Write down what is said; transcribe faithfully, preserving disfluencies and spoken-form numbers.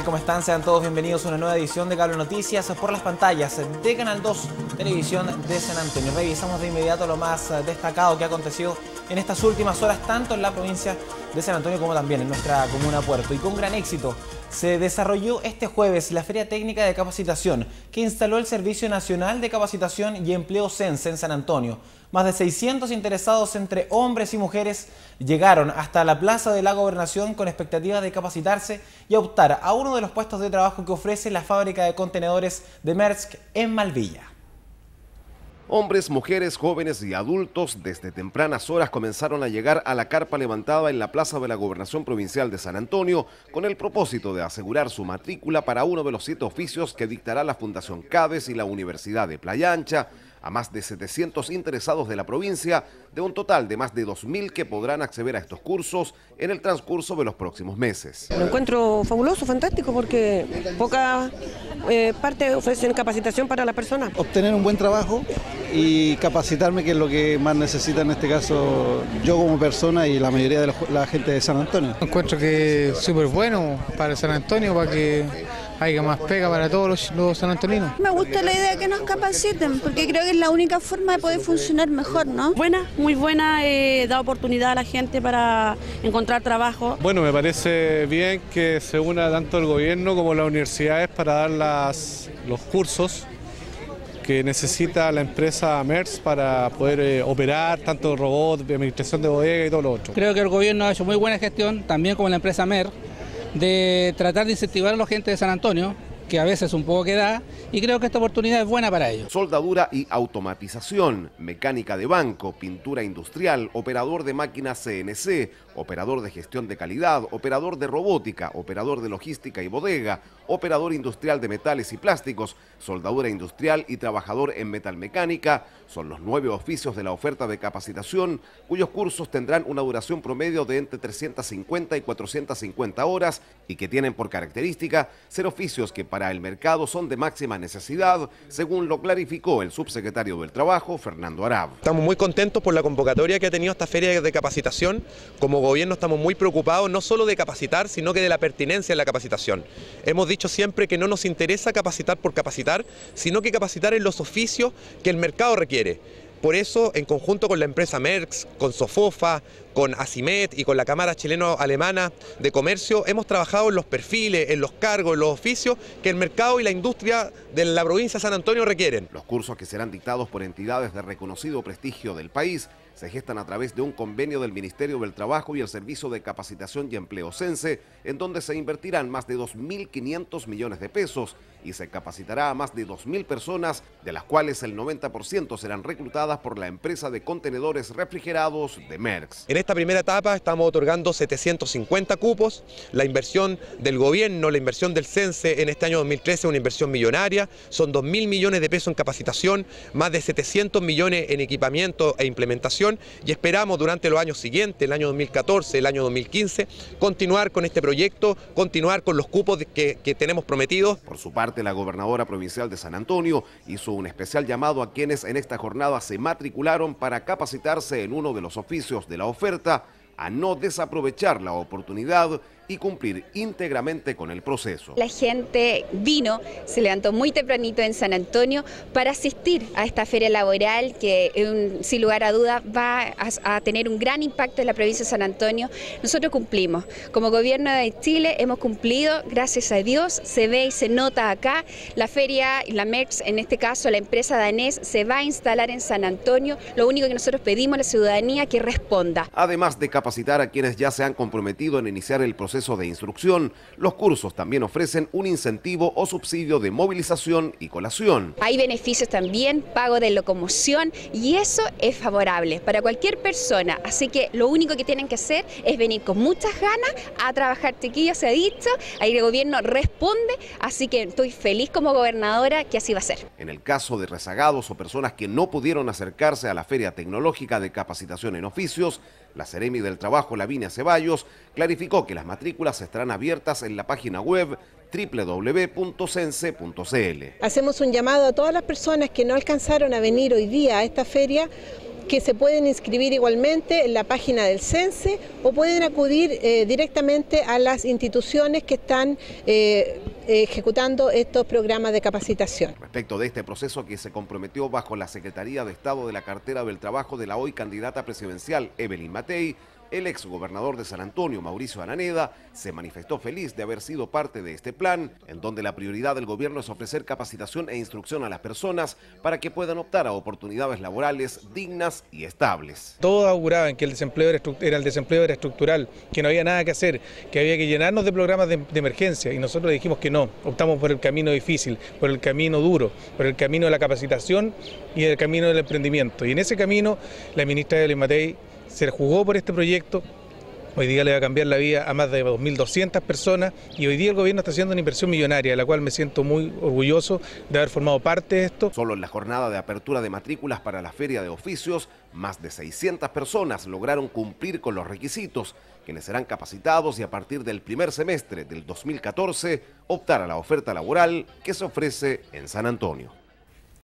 ¿Cómo están? Sean todos bienvenidos a una nueva edición de Cable Noticias por las pantallas de Canal dos Televisión de San Antonio. Revisamos de inmediato lo más destacado que ha acontecido en estas últimas horas, tanto en la provincia de San Antonio como también en nuestra comuna Puerto. Y con gran éxito se desarrolló este jueves la Feria Técnica de Capacitación que instaló el Servicio Nacional de Capacitación y Empleo Sense en San Antonio. Más de seiscientos interesados entre hombres y mujeres llegaron hasta la Plaza de la Gobernación con expectativas de capacitarse y optar a uno de los puestos de trabajo que ofrece la fábrica de contenedores de Maersk en Malvilla. Hombres, mujeres, jóvenes y adultos desde tempranas horas comenzaron a llegar a la carpa levantada en la Plaza de la Gobernación Provincial de San Antonio con el propósito de asegurar su matrícula para uno de los siete oficios que dictará la Fundación Cades y la Universidad de Playa Ancha a más de setecientos interesados de la provincia, de un total de más de dos mil que podrán acceder a estos cursos en el transcurso de los próximos meses. Lo encuentro fabuloso, fantástico, porque pocas eh, partes ofrecen capacitación para la persona. Obtener un buen trabajo y capacitarme, que es lo que más necesita en este caso yo como persona y la mayoría de la, la gente de San Antonio. Encuentro que es súper bueno para San Antonio, para que haya más pega para todos los, los sanantoninos. Me gusta la idea de que nos capaciten, porque creo que es la única forma de poder funcionar mejor, ¿no? Buena, muy buena, eh, da oportunidad a la gente para encontrar trabajo. Bueno, me parece bien que se una tanto el gobierno como las universidades para dar las, los cursos que necesita la empresa Maersk para poder eh, operar tanto robots, de administración de bodega y todo lo otro. Creo que el gobierno ha hecho muy buena gestión, también como la empresa Maersk, de tratar de incentivar a la gente de San Antonio, que a veces un poco queda, y creo que esta oportunidad es buena para ellos. Soldadura y automatización, mecánica de banco, pintura industrial, operador de máquinas C N C, operador de gestión de calidad, operador de robótica, operador de logística y bodega, operador industrial de metales y plásticos, soldadura industrial y trabajador en metalmecánica, son los nueve oficios de la oferta de capacitación, cuyos cursos tendrán una duración promedio de entre trescientas cincuenta y cuatrocientas cincuenta horas y que tienen por característica ser oficios que para el mercado son de máxima necesidad, según lo clarificó el subsecretario del Trabajo, Fernando Arab. Estamos muy contentos por la convocatoria que ha tenido esta feria de capacitación. Como gobierno estamos muy preocupados no solo de capacitar, sino que de la pertinencia en la capacitación. Hemos dicho siempre que no nos interesa capacitar por capacitar, sino que capacitar en los oficios que el mercado requiere. Por eso, en conjunto con la empresa Maersk, con Sofofa, con Asimet y con la Cámara Chileno-Alemana de Comercio, hemos trabajado en los perfiles, en los cargos, en los oficios que el mercado y la industria de la provincia de San Antonio requieren. Los cursos, que serán dictados por entidades de reconocido prestigio del país, se gestan a través de un convenio del Ministerio del Trabajo y el Servicio de Capacitación y Empleo Sense, en donde se invertirán más de dos mil quinientos millones de pesos y se capacitará a más de dos mil personas, de las cuales el noventa por ciento serán reclutadas por la empresa de contenedores refrigerados de Maersk. En esta primera etapa estamos otorgando setecientos cincuenta cupos. La inversión del gobierno, la inversión del Sense en este año dos mil trece es una inversión millonaria, son dos mil millones de pesos en capacitación, más de setecientos millones en equipamiento e implementación, y esperamos durante los años siguientes, el año dos mil catorce, el año dos mil quince, continuar con este proyecto, continuar con los cupos que, que tenemos prometidos. Por su parte, la gobernadora provincial de San Antonio hizo un especial llamado a quienes en esta jornada se matricularon para capacitarse en uno de los oficios de la oferta, a no desaprovechar la oportunidad y cumplir íntegramente con el proceso. La gente vino, se levantó muy tempranito en San Antonio para asistir a esta feria laboral que un, sin lugar a duda va a, a tener un gran impacto en la provincia de San Antonio. Nosotros cumplimos, como gobierno de Chile hemos cumplido, gracias a Dios, se ve y se nota acá. La feria, la Maersk, en este caso la empresa danés, se va a instalar en San Antonio. Lo único que nosotros pedimos a la ciudadanía que responda. Además de capacitar a quienes ya se han comprometido en iniciar el proceso de instrucción, los cursos también ofrecen un incentivo o subsidio de movilización y colación. Hay beneficios también, pago de locomoción, y eso es favorable para cualquier persona, así que lo único que tienen que hacer es venir con muchas ganas a trabajar, chiquillos, se ha dicho, ahí el gobierno responde, así que estoy feliz como gobernadora que así va a ser. En el caso de rezagados o personas que no pudieron acercarse a la Feria Tecnológica de Capacitación en Oficios, la Seremi del Trabajo, Lavinia Ceballos, clarificó que las matrículas estarán abiertas en la página web doble u doble u doble u punto sense punto c l. Hacemos un llamado a todas las personas que no alcanzaron a venir hoy día a esta feria que se pueden inscribir igualmente en la página del CENSE o pueden acudir eh, directamente a las instituciones que están eh, ejecutando estos programas de capacitación. Respecto de este proceso que se comprometió bajo la Secretaría de Estado de la Cartera del Trabajo de la hoy candidata presidencial Evelyn Matei, el exgobernador de San Antonio, Mauricio Araneda, se manifestó feliz de haber sido parte de este plan, en donde la prioridad del gobierno es ofrecer capacitación e instrucción a las personas para que puedan optar a oportunidades laborales dignas y estables. Todos auguraban que el desempleo era, era el desempleo era estructural, que no había nada que hacer, que había que llenarnos de programas de, de emergencia, y nosotros dijimos que no, optamos por el camino difícil, por el camino duro, por el camino de la capacitación y el camino del emprendimiento. Y en ese camino la ministra Evelyn Matei se jugó por este proyecto. Hoy día le va a cambiar la vida a más de dos mil doscientas personas y hoy día el gobierno está haciendo una inversión millonaria, de la cual me siento muy orgulloso de haber formado parte de esto. Solo en la jornada de apertura de matrículas para la Feria de Oficios, más de seiscientas personas lograron cumplir con los requisitos, quienes serán capacitados y a partir del primer semestre del dos mil catorce optar a la oferta laboral que se ofrece en San Antonio.